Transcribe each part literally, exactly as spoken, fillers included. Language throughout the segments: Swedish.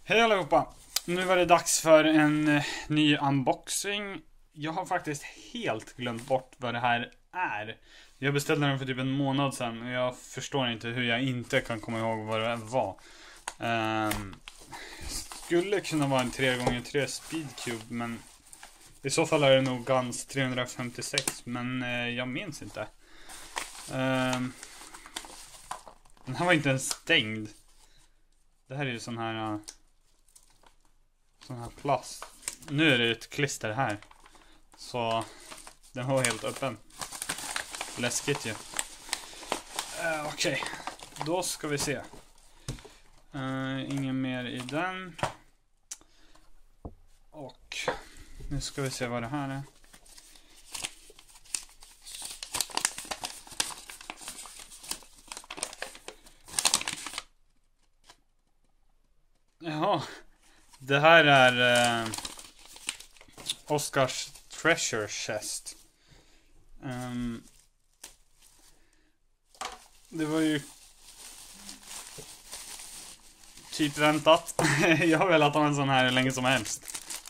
Hej allihopa! Nu var det dags för en eh, ny unboxing. Jag har faktiskt helt glömt bort vad det här är. Jag beställde den för typ en månad sedan och jag förstår inte hur jag inte kan komma ihåg vad det var. Um, skulle kunna vara en tre gånger tre Speedcube, men i så fall är det nog Guns trehundrafemtiosex, men eh, jag minns inte. Um, den här var inte ens stängd. Det här är ju sån här... Uh, sån här plast. Nu är det ett klister här. Så den var helt öppen. Läskigt ju. uh, Okej, okay. Då ska vi se. uh, Ingen mer i den. Och nu ska vi se vad det här är. Jaha. Det här är eh, Oscars Treasure Chest. Um, det var ju typ väntat. Jag har velat ha en sån här länge som helst.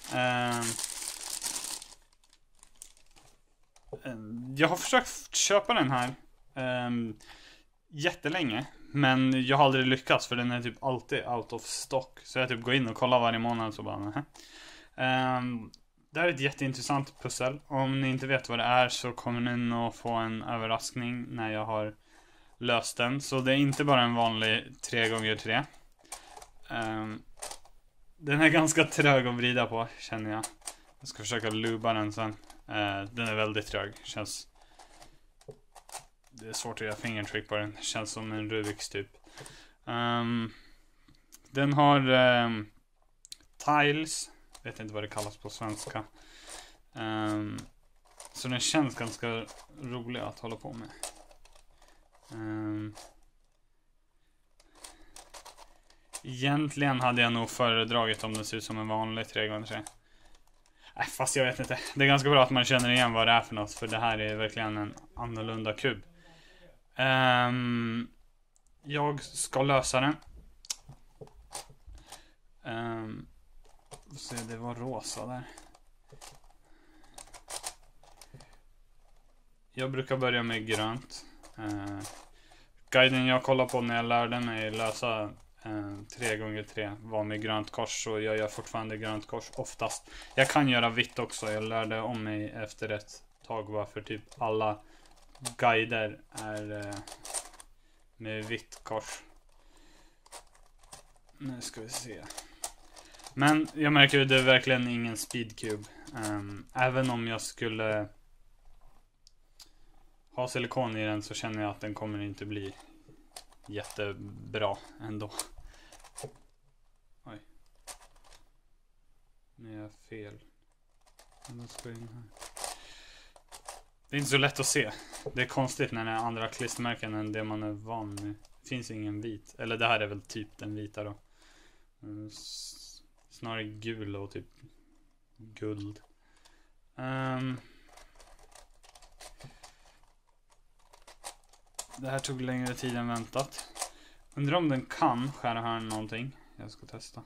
Um, jag har försökt köpa den här um, jättelänge. Men jag har aldrig lyckats, för den är typ alltid out of stock. Så jag typ går in och kollar varje månad så bara nähä. Um, det här är ett jätteintressant pussel. Om ni inte vet vad det är så kommer ni nog få en överraskning när jag har löst den. Så det är inte bara en vanlig tre gånger tre. Um, den är ganska trög att vrida på, känner jag. Jag ska försöka luba den sen. Uh, den är väldigt trög, känns... Det är svårt att göra fingertrick på den. Känns som en Rubiks typ. Um, den har um, tiles. Vet inte vad det kallas på svenska. Um, så den känns ganska rolig att hålla på med. Um, egentligen hade jag nog föredragit om den ser ut som en vanlig tre gånger tre. Äh, fast jag vet inte. Det är ganska bra att man känner igen vad det är för något. För det här är verkligen en annorlunda kub. Um, jag ska lösa den. Um, se, det var rosa där. Jag brukar börja med grönt. Uh, guiden jag kollar på när jag lärde mig lösa uh, tre gånger tre var med grönt kors. Så jag gör fortfarande grönt kors oftast. Jag kan göra vitt också. Jag lärde om mig efter ett tag varför typ alla guider är uh, med vitt kors. Nu ska vi se. Men jag märker att det är verkligen ingen Speedcube. Um, även om jag skulle ha silikon i den så känner jag att den kommer inte bli jättebra ändå. Oj. Nu är jag fel. Jag ska in här. Det är inte så lätt att se. Det är konstigt när det är andra klistermärken än det man är van med. Det finns ingen vit. Eller det här är väl typ den vita då. Snarare gul och typ guld. Um, det här tog längre tid än väntat. Undrar om den kan skära här någonting. Jag ska testa.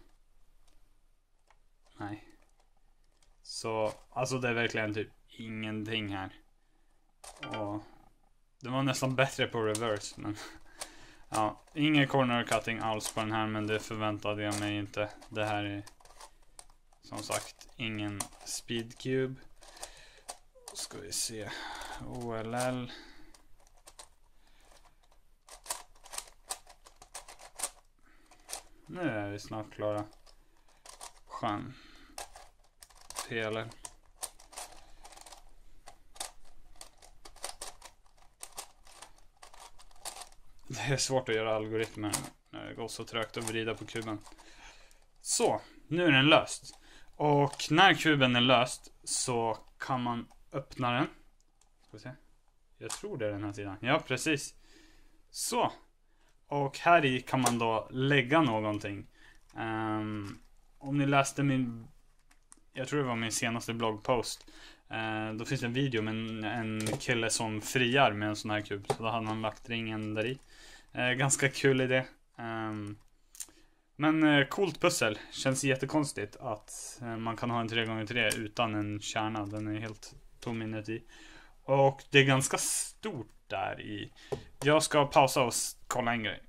Nej. Så, alltså det är verkligen typ ingenting här. Och det var nästan bättre på reverse, men ja, ingen corner cutting alls på den här, men det förväntade jag mig inte. Det här är som sagt ingen Speedcube. Ska vi se. O L L. Nu är vi snart klara. Skön. P L L. Det är svårt att göra algoritmer när det går så trögt att vrida på kuben. Så, nu är den löst. Och när kuben är löst så kan man öppna den. Ska vi se. Jag tror det är den här sidan. Ja, precis. Så. Och här i kan man då lägga någonting. Um, om ni läste min... Jag tror det var min senaste bloggpost. Uh, då finns det en video med en, en kille som friar med en sån här kub. Så då hade han lagt ringen där i. Uh, ganska kul idé. Um, Men eh, coolt pussel. Känns jättekonstigt att eh, man kan ha en tre gånger tre utan en kärna. Den är helt tom inuti. Och det är ganska stort där i. Jag ska pausa och kolla en grej.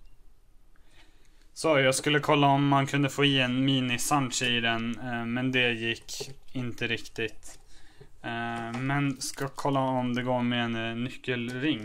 Så jag skulle kolla om man kunde få i en mini Sanchi i den. Eh, men det gick inte riktigt. Eh, men ska kolla om det går med en eh, nyckelring.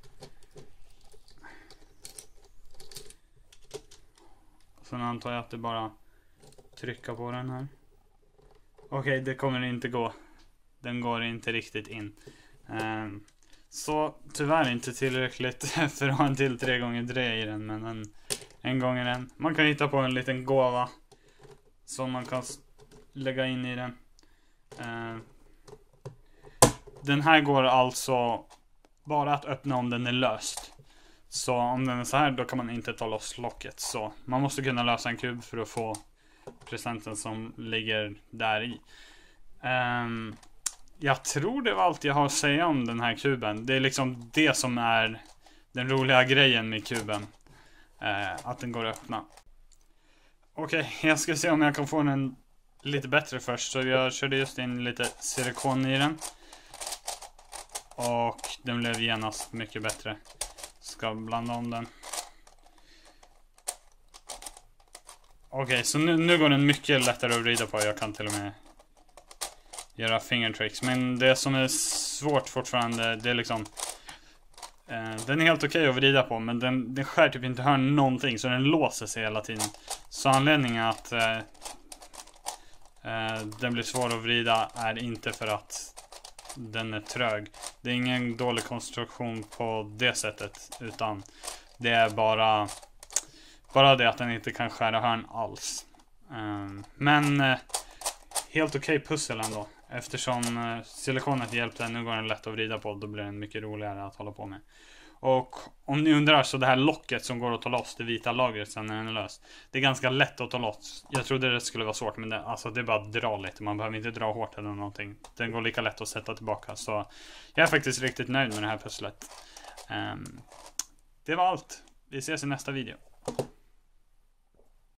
Sen antar jag att det bara trycka på den här. Okej, okay, det kommer inte gå. Den går inte riktigt in. Um, så tyvärr inte tillräckligt för att ha en till tre gånger tre i den. Men en, en gång i den. Man kan hitta på en liten gåva som man kan lägga in i den. Uh, den här går alltså bara att öppna om den är löst. Så om den är så här, då kan man inte ta loss locket. Så man måste kunna lösa en kub för att få presenten som ligger där i. Um, jag tror det var allt jag har att säga om den här kuben. Det är liksom det som är den roliga grejen med kuben. Uh, att den går att öppna. Okej, okay, jag ska se om jag kan få den lite bättre först. Så jag körde just in lite silikon i den. Och den blev genast mycket bättre. Ska blanda om den. Okej, okay, så nu, nu går den mycket lättare att vrida på. Jag kan till och med göra fingertricks. Men det som är svårt fortfarande, det är liksom eh, den är helt okej okay att vrida på, men den, den skär typ inte hör någonting. Så den låser sig hela tiden. Så anledningen att eh, eh, den blir svår att vrida är inte för att den är trög. Det är ingen dålig konstruktion på det sättet, utan det är bara bara det att den inte kan skära hörn alls. Um, men uh, helt okej okay pussel ändå. Eftersom uh, silikonet hjälpte, nu går den lätt att vrida på, då blir den mycket roligare att hålla på med. Och om ni undrar, så det här locket som går att ta loss, det vita lagret sen när den är lös, det är ganska lätt att ta loss. Jag trodde det skulle vara svårt, men det, alltså, det är bara att dra lite. Man behöver inte dra hårt eller någonting. Den går lika lätt att sätta tillbaka. Så jag är faktiskt riktigt nöjd med det här pusslet. um, Det var allt. Vi ses i nästa video.